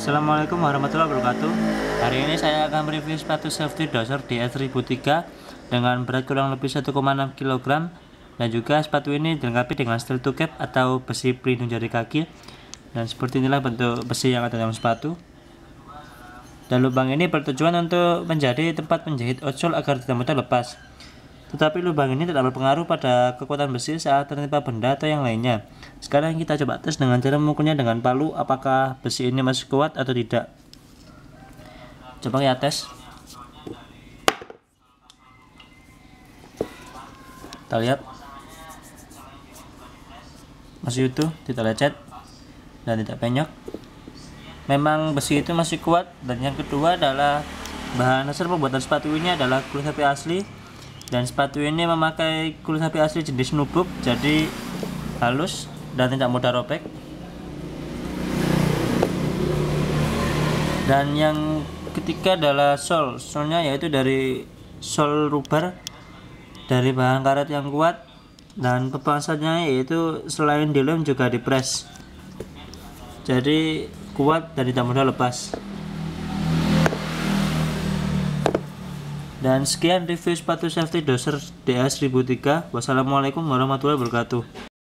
Assalamualaikum warahmatullahi wabarakatuh. Hari ini saya akan mereview sepatu safety Doser DS1003 dengan berat kurang lebih 1,6 kg, dan juga sepatu ini dilengkapi dengan steel toe cap atau besi pelindung jari kaki, dan seperti inilah bentuk besi yang ada dalam sepatu. Dan lubang ini bertujuan untuk menjadi tempat menjahit outsole agar tidak mudah lepas. Tetapi lubang ini tidak berpengaruh pada kekuatan besi saat tertimpa benda atau yang lainnya. Sekarang kita coba tes dengan cara memukulnya dengan palu, apakah besi ini masih kuat atau tidak. Coba ya tes. Kita lihat masih utuh, tidak lecet dan tidak penyok. Memang besi itu masih kuat. Dan yang kedua adalah bahan dasar pembuatan sepatu ini adalah kulit sapi asli. Dan sepatu ini memakai kulit sapi asli jenis nubuk, jadi halus dan tidak mudah robek. Dan yang ketiga adalah solnya, yaitu dari sol rubber dari bahan karet yang kuat, dan pemasangannya yaitu selain dilem juga dipres, jadi kuat dan tidak mudah lepas. Dan sekian review sepatu safety Doser DS1003. Wassalamualaikum warahmatullahi wabarakatuh.